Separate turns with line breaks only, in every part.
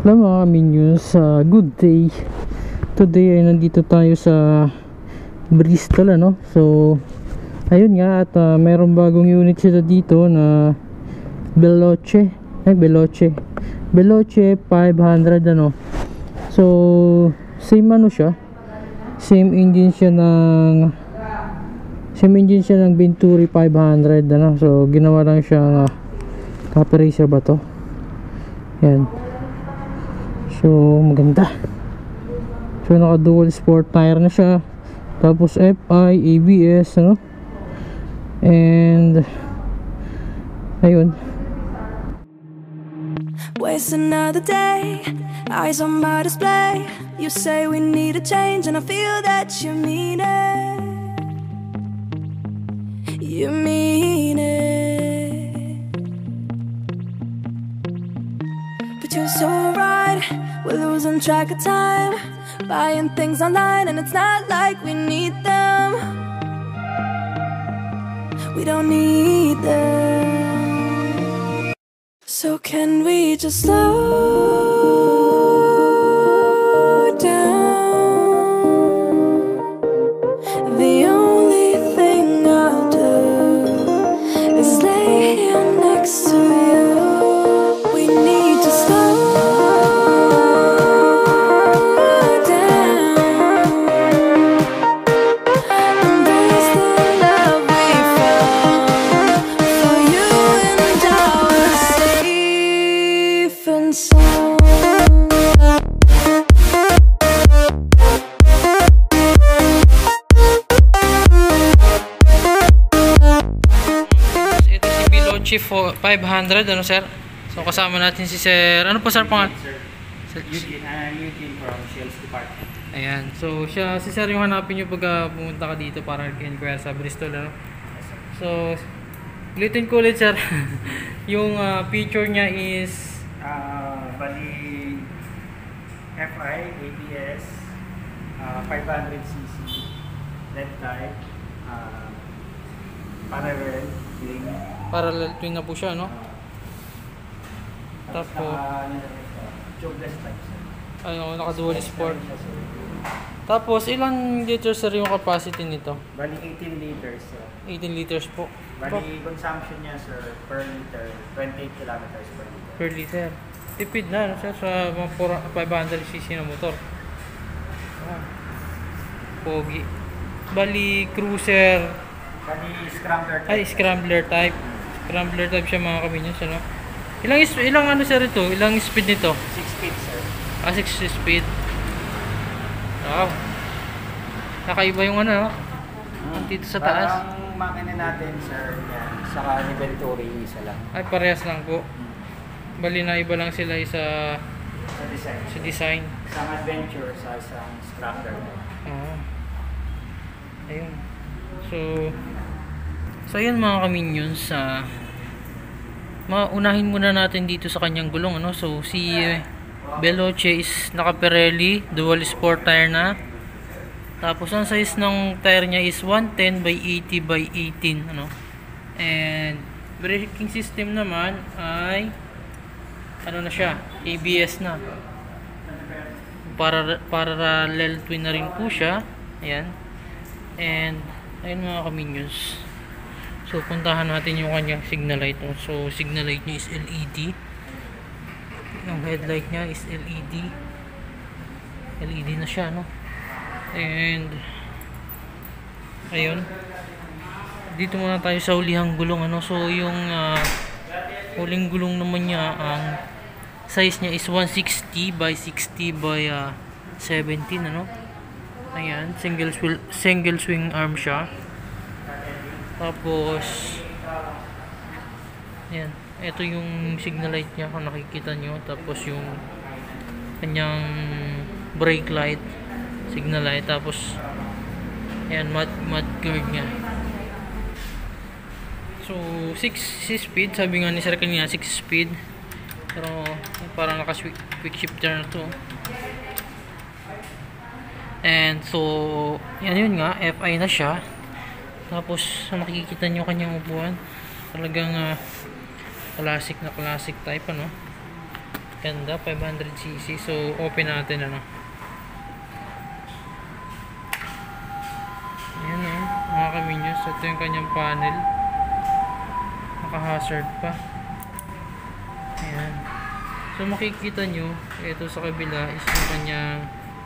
Hello mga minions, good day. Today ay nandito tayo sa Bristol So ayun nga at mayroong bagong unit sila dito na Veloce 500 So same siya. Same engine siya ng Venturi 500 So ginawa lang siyang copper racer ba to? Yan. So maganda. So naka dual sport tire na siya. Tapos FI, ABS and ayun.
Waste another day, eyes on my display. You say we need a change and I feel that you mean it. You mean it. But you're so right, we're losing track of time, buying things online and it's not like we need them. We don't need them. So can we just slow down? The only thing I'll do is lay here next to you. We need to slow down. Embrace the love we found. For you and I were safe and sound.
Ito si Veloce 500 sir? So kasama natin si sir. Ano po sir pangalan?
Eugene from sales department.
Ayan. So si sir yung hanapin nyo pag pumunta ka dito para inquire sa Bristol So ulitin ko ulit sir. Yung feature niya is
Bali FI, ABS, 500cc, LED type, parallel,
parallel twin na po siya Tapos
tubeless type.
naka dual sport. Tapos ilang liters sir yung capacity nito?
Bali 18 liters.
18 liters po.
Bali consumption niya sir per liter, 28 kilometers per liter.
Per liter. Tipid na sir sa mga 500cc na motor. Pogi. Bali cruiser.
Bali scrambler type.
Ay, scrambler type. Scrambler type siya mga kaminyos Ilang sir ito? Ilang speed nito?
6 speed sir.
6 speed. Wow. Nakaiba yung dito sa taas.
Parang makina natin sir yan. Saka ni Venturi isa lang.
Ay, parehas lang po. Bali na iba lang sila sa
Sa design.
design.
Isang adventure sa isang scrambler.
Ayun. So ayun mga kaminions, maunahin muna natin dito sa kanyang gulong So si Veloce is naka Pirelli dual sport tire na. Tapos ang size ng tire niya is 110 by 80 by 18 And braking system naman ay na siya, ABS na. Parallel twin na rin po siya. Ayan. And ayun mga kaminions. So puntahan natin yung kanyang signal light. So signal light niya is LED. Yung headlight niya is LED. LED na siya And ayun. Dito muna tayo sa hulihang gulong So yung huling gulong naman niya, ang size niya is 160 by 60 by 17 Ayan, single swing arm siya. Tapos ayan, ito yung signal light niya kung nakikita nyo. Tapos yung kanyang brake light, signal light. Tapos ayan, mud guard niya. So 6 speed, sabi nga ni sir kanina 6 speed. Pero parang naka quick shifter na to. And so yun nga, FI na siya. Tapos nakikita nyo kanyang upuan, talagang classic na classic type Ganda, 500cc. So, open natin, ano. Ayan, mga ka-minions. Ito yung kanyang panel. Naka-hazard pa. Ayan. So, makikita nyo, ito sa kabila is yung kanyang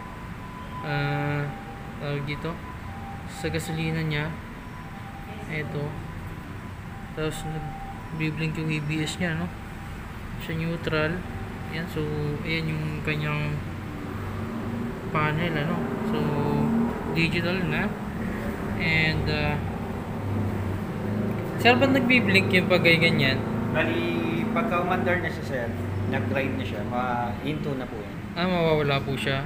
tawag dito sa gasolina niya. Ito. Tapos, nag-blink yung ABS niya, no? Siya neutral. Ayan, so, ayan yung kanyang panel, ano? So, digital na. And, sir, ba't nagbiblink yung pag ganyan?
Bali, pagka umandar na siya, sir, nag-drive na siya, ma-into na po yan.
Mawawala po siya.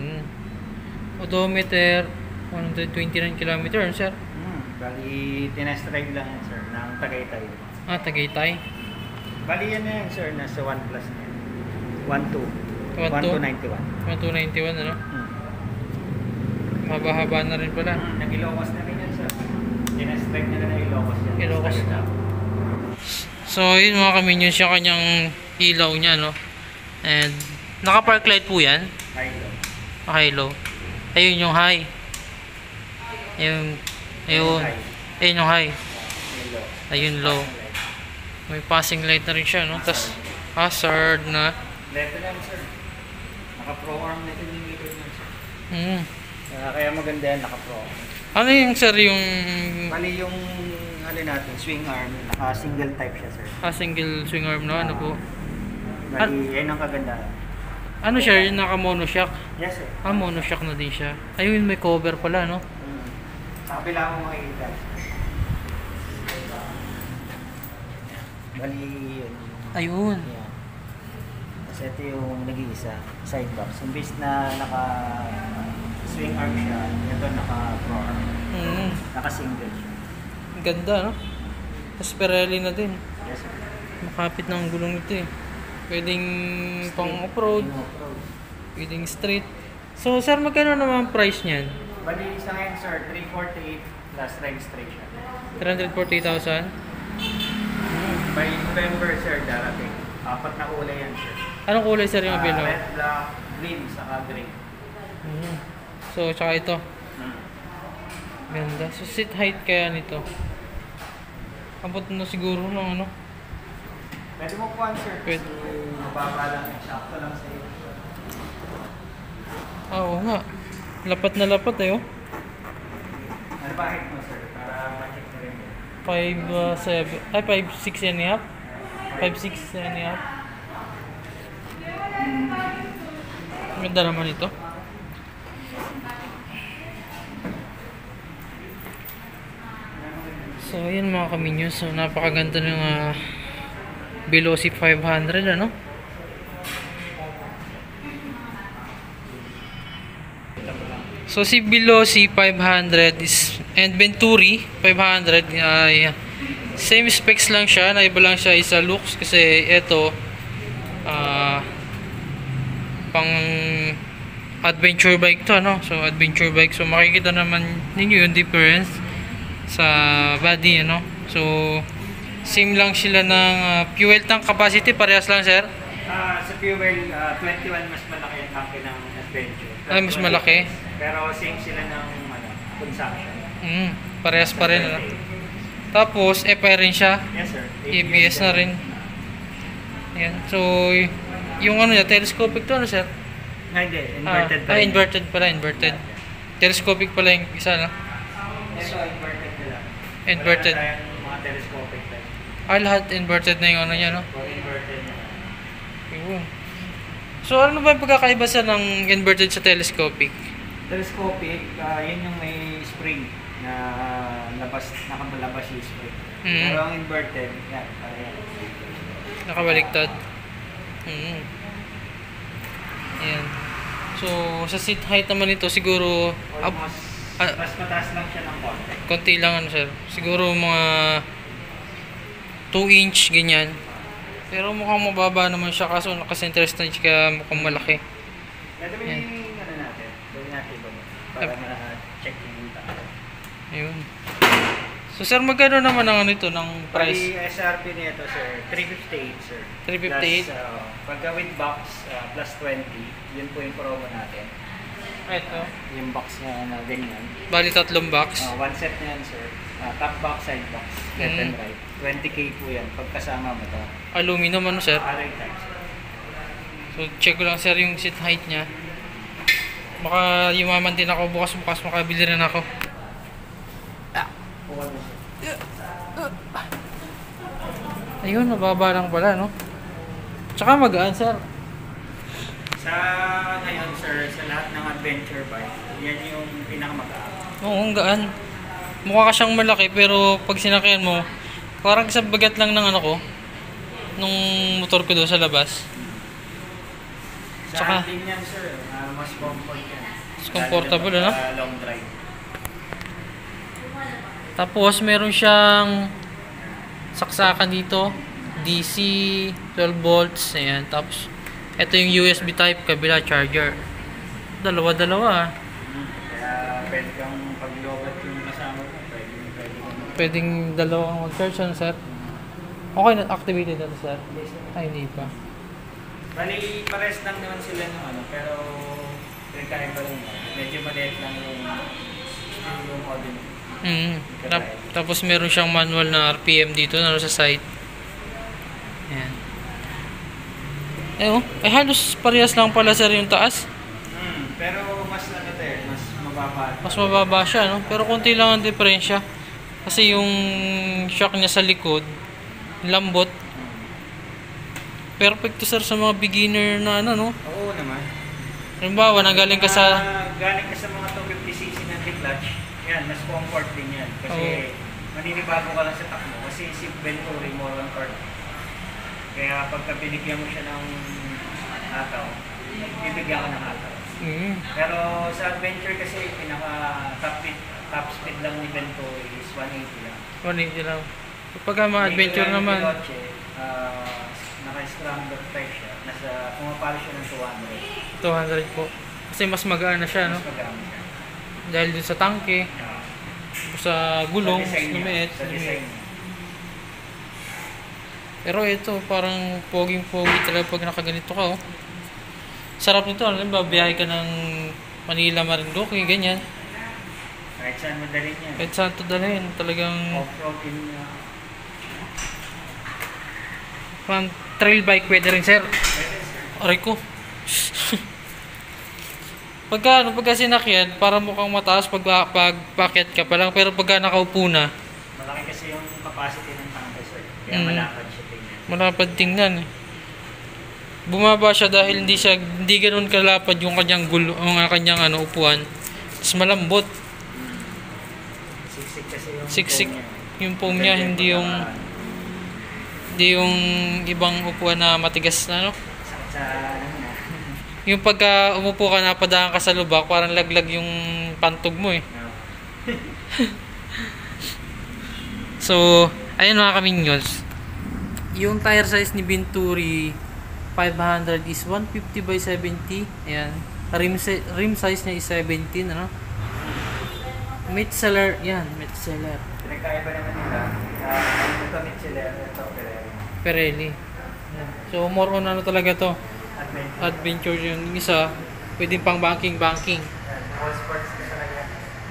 Odometer, 129 km, sir?
Bali, tinest-drive lang yan, sir, ng Tagaytay.
Tagaytay.
Bali, yan na yan, sir, nasa 1 plus na yan. 1.2. 1.291.
1.291, ano? Mahaba-haba na rin pala.
Nag-Ilocos na rin yan, sir. Tinest-drive na ng Ilocos yan.
Ilocos. So, yun mga ka-minions, yung kanyang ilaw niya, no? And, naka-park light po yan.
High low.
Ayun yung high. Ayun yung high. Ayun low. May passing light na rin siya, no? Tapos, hazard na.
Level lang, sir. Naka-pro arm na ito yung meter yan, sir. Kaya maganda yan, naka-pro arm.
Ano yung, sir, yung...
Bali yung, natin, swing arm, naka-single type siya, sir.
Single swing arm na, ano po?
Bali, yan ang kaganda.
Ano siya, yung naka-monoshock?
Yes, sir.
Monoshock na din siya. Ayun, may cover pala, no?
Sa kabila mo makikita. Bali, yun.
Ayun.
Yeah. Kasi ito yung nag-iisa, sidebox. Imbis na naka-swing arm siya, ito naka-pro arm. Naka-single siya.
Ganda, no? Tapos Pirelli na din.
Yes, sir.
Makapit ng gulong ito, eh. Pwedeng pang off-road. Pwedeng street. So, sir, magkano naman price niyan?
Bali, sa ngayon, sir, 348 plus registration.
348,000?
By November, sir, darating. 4 na kulay yan, sir.
Anong kulay, sir, yung bilo?
Red, black, green, saka gray.
So, tsaka ito. Ganda. So, seat height kaya nito. Abot na siguro ng ano?
Pwede mo po, sir.
Pwede.
Kasi mababa lang. Sakto lang sa iyo.
Oo nga. Lapat na lapat, eh, oh.
Nalbahit mo, sir, para ma-check na rin.
5'6" and a half. 5'6" and a half. Ganda naman ito. So, ayun mga ka-minions. So, napakaganda ng Veloci 500, ano? So, si Veloci 500 is, and Venturi 500, same specs lang siya. Naiba lang siya isa looks kasi ito, pang adventure bike to, ano? So, adventure bike. So, makikita naman ninyo yung difference sa body, ano? So, same lang sila ng fuel tank capacity, parehas lang, sir?
Sa fuel, 21 mas malaki ang tanke ng adventure.
Ay, mas malaki?
Pero same sila ng consumption.
Parehas pa rin, ano? Tapos, FI rin siya.
Yes, sir.
ABS na rin. Ayan. So, yung ano niya, telescopic to, ano, sir?
Hindi, inverted pa rin.
Inverted pala, inverted. Telescopic pala yung isa, no?
Ito, inverted nila.
Inverted.
Wala na tayong mga telescopic type.
Lahat inverted na yung ano niya, no?
O inverted na.
Yun. So, ano ba yung pagkakaiba sa ng inverted sa telescopic?
Telescopic, yun yung may spring na nakamalabas yung spring. Pero ang inverted, yan, parehan.
Nakabaliktad. Ayan. So, sa seat height naman ito, siguro
mas mataas lang siya ng konti.
konti lang, ano, sir. Siguro mga 2 inch, ganyan. Pero mukhang mababa naman siya, kaso naka-center stage kaya mukhang malaki.
Ito yung ano natin, gawin natin ito para ma-check yung taas.
Ayun. So sir, magkano naman ang ano ito ng price?
Pali SRP nito sir, 358 sir.
358?
Plus, pagka with box, plus 20, yun po yung promo natin.
Ito.
Yung box na ganyan.
Bali 3 box.
One set na yan sir. Top box, side box, left and right. 20k po yan, pagkasama mo to.
Aluminum ano sir?
Alloy type sir.
So check ko lang sir yung seat height niya. Baka yumaman din ako bukas makabili rin ako. Ayun, mababa lang pala, no? Tsaka magaan, sir.
Sa ngayon sir, sa lahat ng adventure bike, yan yung pinakamagaan.
Oo, ang gaan. Mukha ka siyang malaki, pero pag sinakyan mo, parang sa bagat lang ng ano ko, nung motor ko doon sa labas.
Sa
Tsaka,
atin yan sir, mas comfort yan.
mas comfortable, ano?
Long drive.
Tapos, meron siyang saksakan dito. DC, 12 volts, ayan. Tapos, ito yung USB type, kabila charger. Dalawa-dalawa,
Kaya pwede kang paglobat yung kasama mo,
Pwedeng dalawang mag-charge, ano, sir? Okay, activated na to, sir. Ay, hindi pa.
Bali, pares lang naman sila ng ano, pero pinagkaiba rin. Medyo maliit lang yung model.
Tapos meron siyang manual na RPM dito na sa side. Ayan. Eh halos parehas lang pala sir yung taas.
Pero mas ano to eh, mas mababa.
Mas mababa siya, no? Pero konti lang ang diferensya. Kasi yung shock niya sa likod, lambot. Perfect to sir sa mga beginner na ano, no?
Oo naman.
Halimbawa, nanggaling ka sa...
Galing ka sa mga 250cc na clutch. Yan, mas comfort din yan. Kasi maninibago ka lang sa takbo. Kasi si Venturi more on torque. Kaya pagka binigyan mo siya ng hataw, bibigyan ka ng hataw. Pero sa adventure kasi, pinaka top speed lang ni Venturi is 180 lang.
180 lang. Pagka mga adventure naman...
Naka-scrambler type siya. Pumapalo siya ng 200.
200 po. Kasi mas magaan na siya, no?
Mas magaan siya.
Dahil din sa tangke, sa gulong,
sa
lumiit.
design.
Pero ito, parang poging-pogi talaga pag nakaganito ka, oh. Sarap nito, alam ba, biyahe ka ng Manila, Marinduque, ganyan.
Kahit saan madalhin yan.
Kahit saan ito dalhin, talagang
Off-road din niya.
parang trail bike pwede rin, sir.
Pwede sir.
Aray ko. Pagka sinakyan, parang mukhang mataas pag packet ka pa lang, pero pagka nakaupo na,
Malaki kasi yung capacity ng tangke sir. Kaya malapad siya tingnan.
malapad tingnan. Bumaba siya dahil hindi ganoon kalapad yung kanyang kanyang upuan. Tapos malambot.
Siksik kasi yung
Siksik
foam niya.
yung foam niya, hindi yung ibang upuan na matigas na, no?
Sa ano na.
Yung pagka umupo ka, napadaan ka sa lubak, parang laglag yung pantog mo, eh. So, ayun mga kamingyols. Yung tire size ni Venturi 500 is 150 by 70. Ayan. Rim size niya is 17, ano? Metzeler, yan, Metzeler.
Pinagkaiba naman nila. Ito Michelin, ito
Pirelli. Ayan. So, more on ano talaga to?
Adventure.
Adventure yung isa. Pwedeng pang banking.
All sports na talaga.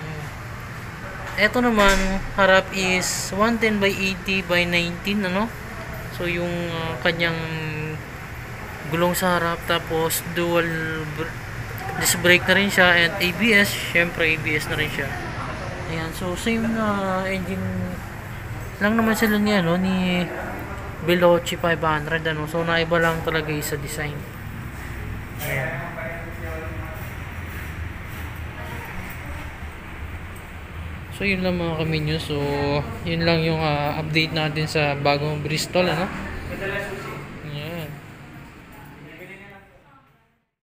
Ito naman, harap is 110 by 80 by 19, ano? So, yung kanyang gulong sa harap, tapos dual disc brake na rin siya, and ABS, syempre ABS na rin siya. Ayan, so same na engine lang naman sila ni Veloce 500, ano? So, naiba lang talaga sa design. Ayan. So yun lang mga kaminyo. So yun lang yung update natin sa bagong Bristol, ano?
Madalas